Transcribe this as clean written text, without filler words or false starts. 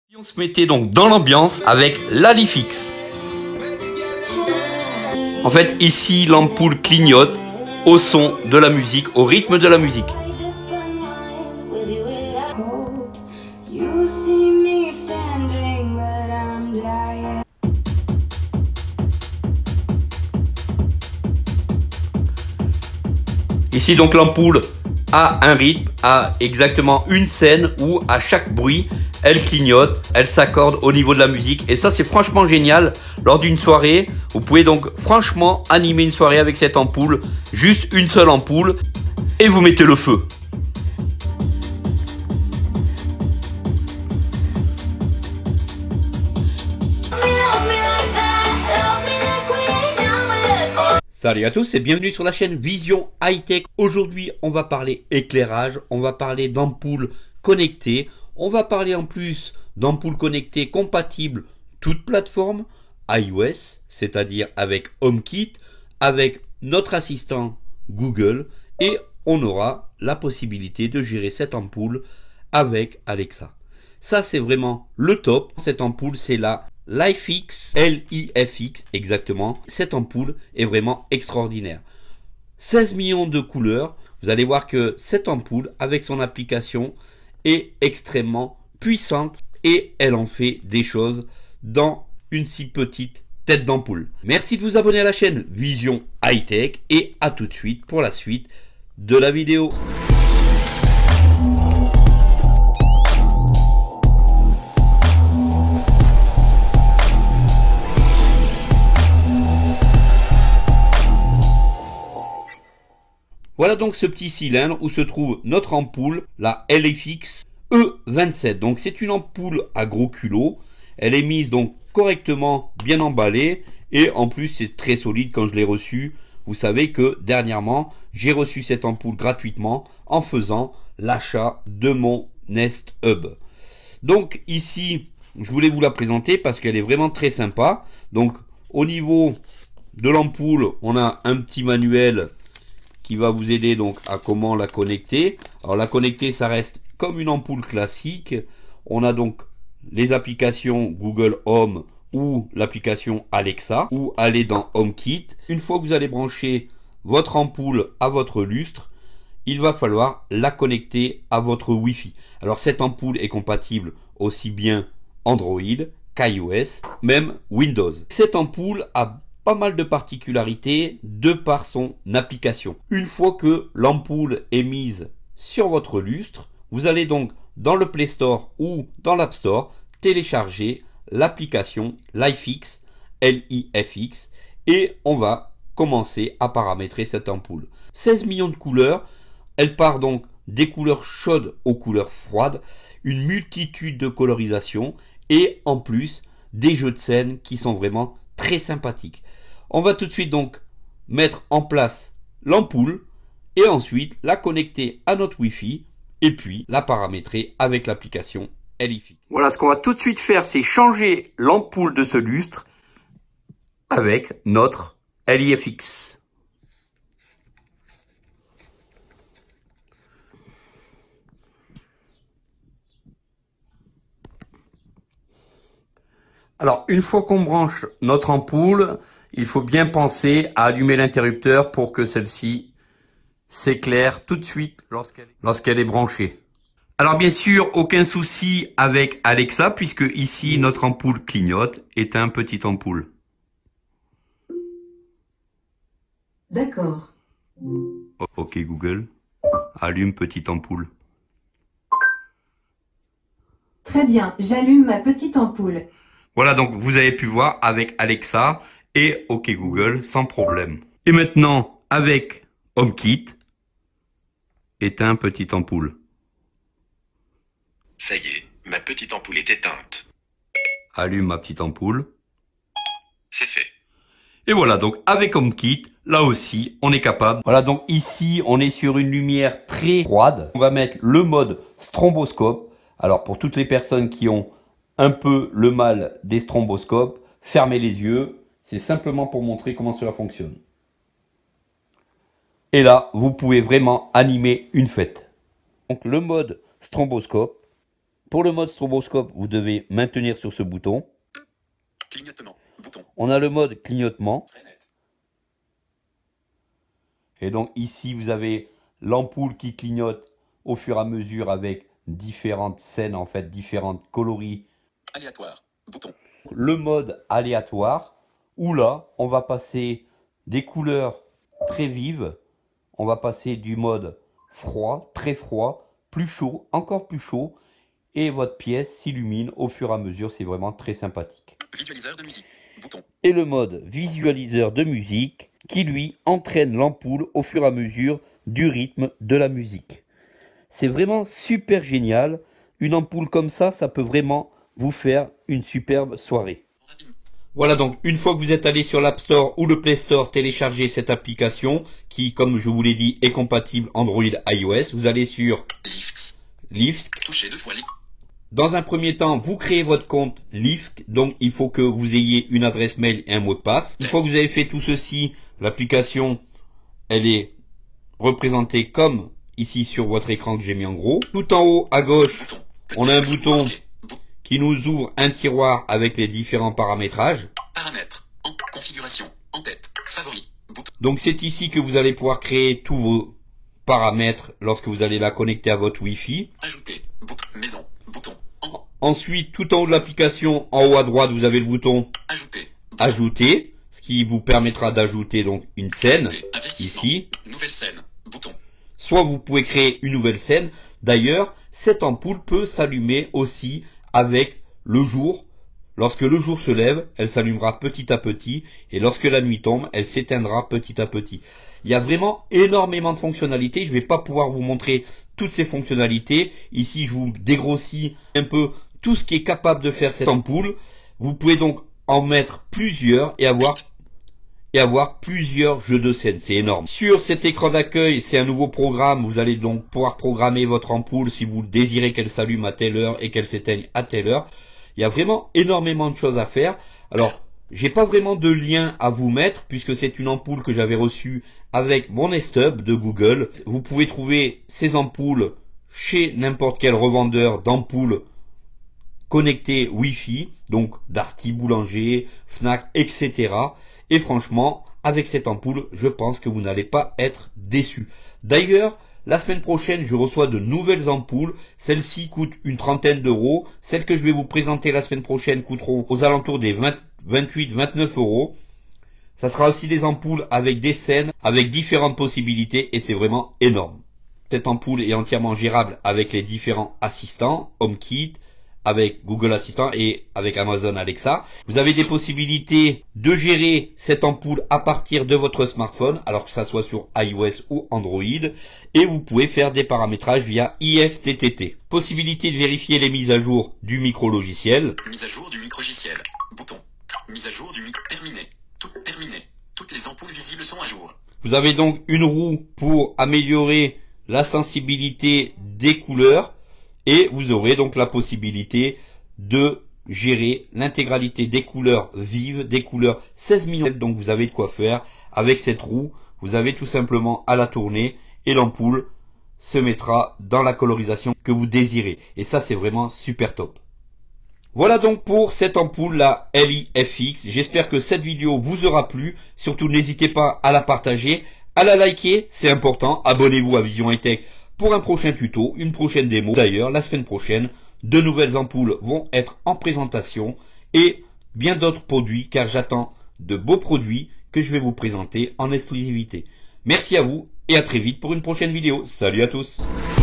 Si on se mettait donc dans l'ambiance avec l'Alifix. En fait, ici, l'ampoule clignote au son de la musique, au rythme de la musique. Ici, donc, l'ampoule a un rythme, a exactement une scène où à chaque bruit, elle clignote, elle s'accorde au niveau de la musique. Et ça, c'est franchement génial. Lors d'une soirée, vous pouvez donc franchement animer une soirée avec cette ampoule. Juste une seule ampoule et vous mettez le feu. Salut à tous et bienvenue sur la chaîne Vision High Tech. Aujourd'hui, on va parler éclairage, on va parler d'ampoules connectées, on va parler en plus d'ampoules connectées compatibles toutes plateformes iOS, c'est-à-dire avec HomeKit, avec notre assistant Google et on aura la possibilité de gérer cette ampoule avec Alexa. Ça, c'est vraiment le top. Cette ampoule, c'est la LIFX, L-I-F-X exactement. Cette ampoule est vraiment extraordinaire. 16 millions de couleurs. Vous allez voir que cette ampoule, avec son application, est extrêmement puissante et elle en fait des choses dans une si petite tête d'ampoule. Merci de vous abonner à la chaîne Vision High Tech et à tout de suite pour la suite de la vidéo. Voilà donc ce petit cylindre où se trouve notre ampoule, la LIFX E27. Donc c'est une ampoule à gros culot. Elle est mise donc correctement bien emballée et en plus c'est très solide quand je l'ai reçue. Vous savez que dernièrement j'ai reçu cette ampoule gratuitement en faisant l'achat de mon Nest Hub. Donc ici je voulais vous la présenter parce qu'elle est vraiment très sympa. Donc au niveau de l'ampoule on a un petit manuel qui va vous aider donc à comment la connecter. Alors la connecter, ça reste comme une ampoule classique. On a donc les applications Google Home ou l'application Alexa ou aller dans HomeKit. Une fois que vous allez brancher votre ampoule à votre lustre, il va falloir la connecter à votre Wi-Fi. Alors cette ampoule est compatible aussi bien Android qu'iOS, même Windows. Cette ampoule a pas mal de particularités de par son application. Une fois que l'ampoule est mise sur votre lustre, vous allez donc dans le Play Store ou dans l'App Store télécharger l'application LIFX, L-I-F-X, et on va commencer à paramétrer cette ampoule. 16 millions de couleurs, elle part donc des couleurs chaudes aux couleurs froides, une multitude de colorisations et en plus des jeux de scène qui sont vraiment très sympathiques. On va tout de suite donc mettre en place l'ampoule et ensuite la connecter à notre Wi-Fi et puis la paramétrer avec l'application LIFX. Voilà, ce qu'on va tout de suite faire, c'est changer l'ampoule de ce lustre avec notre LIFX. Alors, une fois qu'on branche notre ampoule, il faut bien penser à allumer l'interrupteur pour que celle-ci s'éclaire tout de suite lorsqu'elle est branchée. Alors bien sûr, aucun souci avec Alexa puisque ici notre ampoule clignote, éteint petite ampoule. D'accord. Ok Google, allume petite ampoule. Très bien, j'allume ma petite ampoule. Voilà, donc vous avez pu voir avec Alexa et OK Google sans problème. Et maintenant, avec HomeKit, éteins petite ampoule. Ça y est, ma petite ampoule est éteinte. Allume ma petite ampoule. C'est fait. Et voilà, donc avec HomeKit, là aussi, on est capable. Voilà, donc ici, on est sur une lumière très froide. On va mettre le mode stromboscope. Alors pour toutes les personnes qui ont un peu le mal des stromboscopes, fermez les yeux. C'est simplement pour montrer comment cela fonctionne. Et là, vous pouvez vraiment animer une fête. Donc le mode stromboscope, Pour le mode stroboscope, vous devez maintenir sur ce bouton. Clignotement. Bouton. On a le mode clignotement. Très net. Et donc ici, vous avez l'ampoule qui clignote au fur et à mesure avec différentes scènes, en fait, différentes coloris. Aléatoire. Bouton. Le mode aléatoire, où là, on va passer des couleurs très vives. On va passer du mode froid, très froid, plus chaud, encore plus chaud. Et votre pièce s'illumine au fur et à mesure. C'est vraiment très sympathique. Visualiseur de musique. Bouton. Et le mode visualiseur de musique qui lui entraîne l'ampoule au fur et à mesure du rythme de la musique. C'est vraiment super génial. Une ampoule comme ça peut vraiment vous faire une superbe soirée. Voilà, donc une fois que vous êtes allé sur l'App Store ou le Play Store télécharger cette application qui, comme je vous l'ai dit, est compatible Android iOS, vous allez sur Lift. Touchez 2 fois les. Dans un premier temps, vous créez votre compte Lift, donc il faut que vous ayez une adresse mail et un mot de passe. Une fois que vous avez fait tout ceci, l'application, elle est représentée comme ici sur votre écran que j'ai mis en gros. Tout en haut à gauche, on a un bouton qui nous ouvre un tiroir avec les différents paramétrages. Paramètres. En configuration. En tête. Favoris. Bouton. Donc c'est ici que vous allez pouvoir créer tous vos paramètres lorsque vous allez la connecter à votre Wi-Fi. Ajouter. Bouton. Maison. Bouton. Ensuite, tout en haut de l'application, en haut à droite, vous avez le bouton Ajouter. Ajouter, ce qui vous permettra d'ajouter donc une scène ici. Nouvelle scène. Bouton. Soit vous pouvez créer une nouvelle scène. D'ailleurs, cette ampoule peut s'allumer aussi avec le jour. Lorsque le jour se lève, elle s'allumera petit à petit. Et lorsque la nuit tombe, elle s'éteindra petit à petit. Il y a vraiment énormément de fonctionnalités. Je ne vais pas pouvoir vous montrer toutes ces fonctionnalités. Ici, je vous dégrossis un peu tout ce qui est capable de faire cette ampoule. Vous pouvez donc en mettre plusieurs et avoir plusieurs jeux de scène. C'est énorme. Sur cet écran d'accueil, c'est un nouveau programme. Vous allez donc pouvoir programmer votre ampoule si vous désirez qu'elle s'allume à telle heure et qu'elle s'éteigne à telle heure. Il y a vraiment énormément de choses à faire. Alors, j'ai pas vraiment de lien à vous mettre puisque c'est une ampoule que j'avais reçue avec mon Nest Hub de Google. Vous pouvez trouver ces ampoules chez n'importe quel revendeur d'ampoules connectées Wi-Fi, donc Darty, Boulanger, Fnac, etc. Et franchement, avec cette ampoule, je pense que vous n'allez pas être déçus. D'ailleurs, la semaine prochaine, je reçois de nouvelles ampoules. Celles-ci coûtent une trentaine d'euros. Celles que je vais vous présenter la semaine prochaine coûteront aux alentours des 28-29 euros. Ça sera aussi des ampoules avec des scènes, avec différentes possibilités et c'est vraiment énorme. Cette ampoule est entièrement gérable avec les différents assistants, HomeKit, avec Google Assistant et avec Amazon Alexa. Vous avez des possibilités de gérer cette ampoule à partir de votre smartphone, alors que ça soit sur iOS ou Android. Et vous pouvez faire des paramétrages via IFTTT. Possibilité de vérifier les mises à jour du micro-logiciel. Mise à jour du micro-logiciel. Bouton. Mise à jour du micro. Terminé. Tout terminé. Toutes les ampoules visibles sont à jour. Vous avez donc une roue pour améliorer la sensibilité des couleurs. Et vous aurez donc la possibilité de gérer l'intégralité des couleurs vives, des couleurs 16 millions. Donc vous avez de quoi faire. Avec cette roue, vous avez tout simplement à la tourner et l'ampoule se mettra dans la colorisation que vous désirez. Et ça, c'est vraiment super top. Voilà donc pour cette ampoule, la LIFX. J'espère que cette vidéo vous aura plu. Surtout, n'hésitez pas à la partager, à la liker, c'est important. Abonnez-vous à Vision High Tech pour un prochain tuto, une prochaine démo. D'ailleurs, la semaine prochaine, de nouvelles ampoules vont être en présentation et bien d'autres produits, car j'attends de beaux produits que je vais vous présenter en exclusivité. Merci à vous et à très vite pour une prochaine vidéo. Salut à tous!